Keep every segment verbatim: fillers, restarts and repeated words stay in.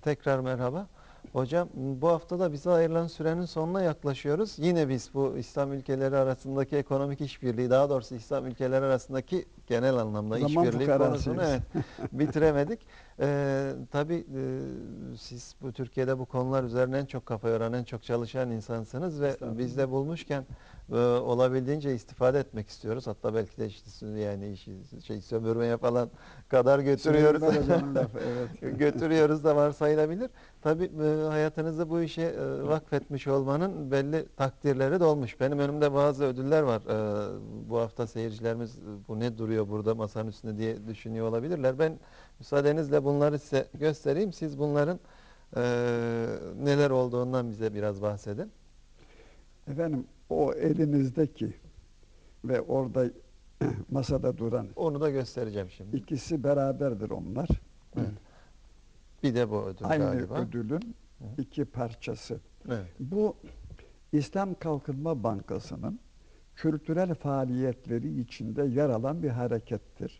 Tekrar merhaba. Hocam bu hafta da bize ayrılan sürenin sonuna yaklaşıyoruz. Yine biz bu İslam ülkeleri arasındaki ekonomik işbirliği, daha doğrusu İslam ülkeleri arasındaki genel anlamda Zaman işbirliği konusunu fukarasıyız. evet bitiremedik. Ee, tabii e, siz bu Türkiye'de bu konular üzerine en çok kafa yoran, en çok çalışan insansınız ve biz de bulmuşken e, olabildiğince istifade etmek istiyoruz. Hatta belki de işte yani işi şey sömürmeye falan kadar götürüyoruz. Süleyman Hocam'ın lafı, evet. götürüyoruz da varsayılabilir. Tabii e, hayatınızı bu işe e, vakfetmiş olmanın belli takdirleri de olmuş. Benim önümde bazı ödüller var. E, bu hafta seyircilerimiz bu ne duruyor burada masanın üstünde diye düşünüyor olabilirler. Ben müsaadenizle bunları size göstereyim. Siz bunların e, neler olduğundan bize biraz bahsedin. Efendim, o elinizdeki ve orada masada duran Onu da göstereceğim şimdi. ikisi beraberdir onlar. Evet. Bir de bu ödül Aynı galiba. ödülün iki parçası. Evet. Bu İslam Kalkınma Bankası'nın kültürel faaliyetleri içinde yer alan bir harekettir.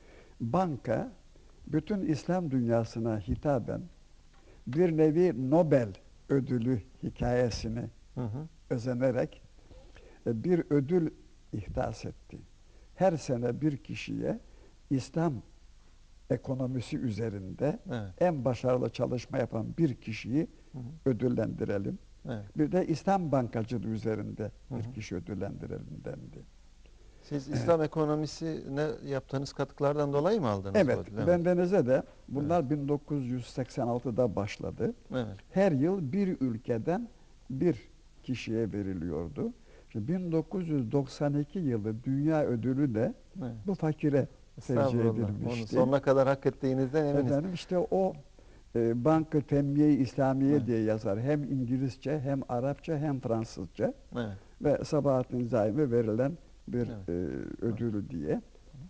Banka, bütün İslam dünyasına hitaben bir nevi Nobel ödülü hikayesini Hı hı. özenerek bir ödül ihdas etti. Her sene bir kişiye İslam ekonomisi üzerinde Evet. en başarılı çalışma yapan bir kişiyi Hı hı. ödüllendirelim. Evet. Bir de İslam bankacılığı üzerinde Hı hı. bir kişi ödüllendirelim dendi. Siz Evet. İslam ekonomisine yaptığınız katkılardan dolayı mı aldınız bu Evet, ödülü? Evet. bendenize de bunlar bin dokuz yüz seksen altıda başladı. Evet. Her yıl bir ülkeden bir kişiye veriliyordu. Şimdi bin dokuz yüz doksan iki yılı dünya ödülü de Evet. bu fakire tercih Estağfurullah. Onu edilmişti. sonuna kadar hak ettiğinizden eminiz. Efendim işte o e, Bank-ı Temmiye-i İslamiye Evet. diye yazar. Hem İngilizce, hem Arapça, hem Fransızca. Evet. Ve Sabahattin Zaim'e verilen bir Evet. e, ödülü diye.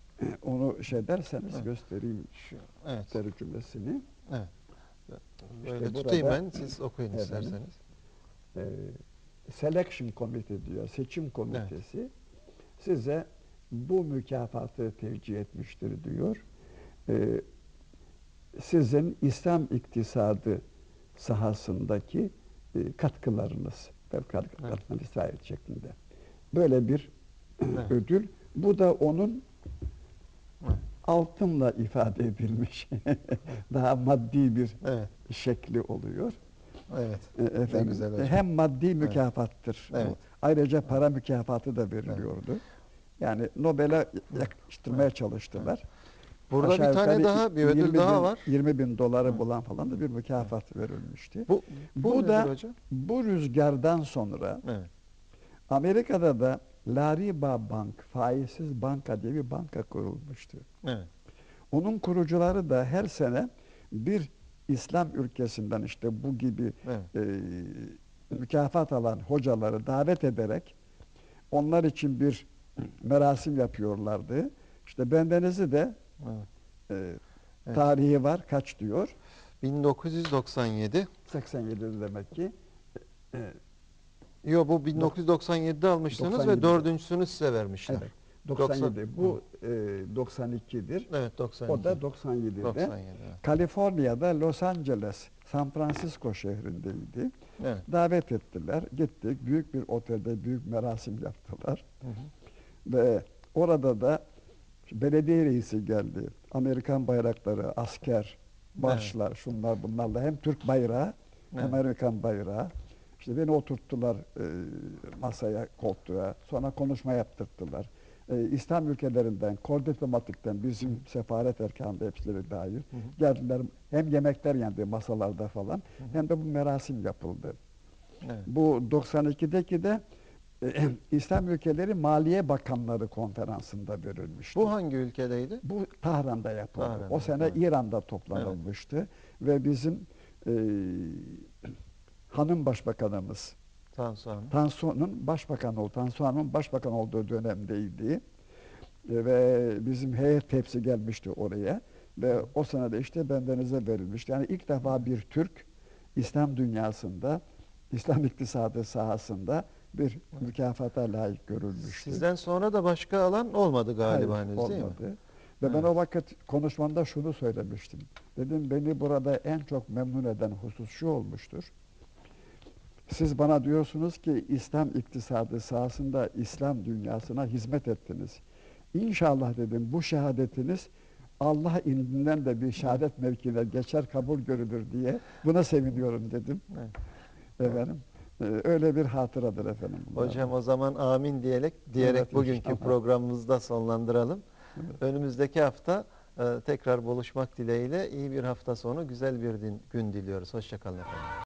Onu şey derseniz Evet. göstereyim Şu, evet. tercümesini. Evet. Böyle İşte tutayım burada ben, siz okuyun efendim isterseniz. e, Selection Committee diyor, seçim Evet. komitesi size bu mükafatı tevcih etmiştir diyor. E, sizin İslam iktisadı sahasındaki e, katkılarınız, Evet. katkılarınız sahip şeklinde. Böyle bir Evet. ödül. Bu da onun Evet. altınla ifade edilmiş. Evet. Daha maddi bir Evet. şekli oluyor. Evet. E, Ne Efendim, güzel e, hocam. hem maddi Evet. mükafattır Evet. bu. Ayrıca Evet. para mükafatı da Evet. veriliyordu. Yani Nobel'e yakıştırmaya Evet. çalıştılar. Burada bir Aşağı tane yukarı daha bir ödül yirmi daha bin var. yirmi bin doları Evet. bulan falan da bir Evet. mükafat verilmişti. Bu bu Bu nedir da hocam? bu rüzgardan sonra Evet. Amerika'da da La Riba Bank, faizsiz banka diye bir banka kurulmuştu. Evet. Onun kurucuları da her sene bir İslam ülkesinden işte bu gibi Evet. e, mükafat alan hocaları davet ederek onlar için bir merasim yapıyorlardı. İşte bendenizi de Evet. e, Evet. tarihi var. Kaç diyor? bin dokuz yüz doksan yedi. seksen yedi demek ki. E, Yo, bu bin dokuz yüz doksan yedide almıştınız ve doksan yedide. dördüncüsünü size vermişler. Evet. doksan doksan yedi. Bu e, doksan ikidir. Evet, doksan O iki. da doksan yedide. doksan yedi. Evet. Kaliforniya'da Los Angeles, San Francisco şehrindeydi. Evet. Davet ettiler. Gittik. Büyük bir otelde büyük merasim yaptılar. Hı hı. Ve orada da belediye reisi geldi. Amerikan bayrakları, asker, Evet. marşlar, şunlar bunlarla hem Türk bayrağı hem Evet. Amerikan bayrağı. İşte beni oturttular e, masaya, koltuğa. Sonra konuşma yaptırttılar. E, İslam ülkelerinden, kor diplomatikten, bizim sefaret erkanı hepsileri dahil Hı hı. geldiler. Hem yemekler yendi masalarda falan, Hı hı. hem de bu merasim yapıldı. Evet. Bu doksan ikideki de e, İslam ülkeleri Maliye Bakanları Konferansı'nda verilmişti. Bu hangi ülkedeydi? Bu Tahran'da yapıldı. Tahran'da. O sene Evet. İran'da Evet. toplanılmıştı. Ve bizim e, hanım başbakanımız Tansu Hanım. Tansu'nun başbakan oldu. Tansu Hanım'ın başbakan olduğu dönemdeydi. E, ve bizim heyet hepsi gelmişti oraya. Ve o sene de işte bendenize verilmişti. Yani ilk defa bir Türk İslam dünyasında, İslam iktisadı sahasında bir mükafata layık görülmüştü. Sizden sonra da başka alan olmadı galiba Hayır, henüz, değil mi? olmadı. Ve ben Evet. o vakit konuşmamda şunu söylemiştim. Dedim beni burada en çok memnun eden husus şu olmuştur. Siz bana diyorsunuz ki İslam iktisadı sahasında İslam dünyasına hizmet ettiniz. İnşallah dedim bu şehadetiniz Allah indinden de bir şehadet mevkine geçer, kabul görülür diye buna seviniyorum dedim. Evet. Efendim, e, öyle bir hatıradır efendim. bunlar da. Hocam o zaman amin diyerek diyerek Evet, bugünkü inşallah. programımızı da sonlandıralım. Evet. Önümüzdeki hafta e, tekrar buluşmak dileğiyle iyi bir hafta sonu, güzel bir din- gün diliyoruz. Hoşça kalın efendim.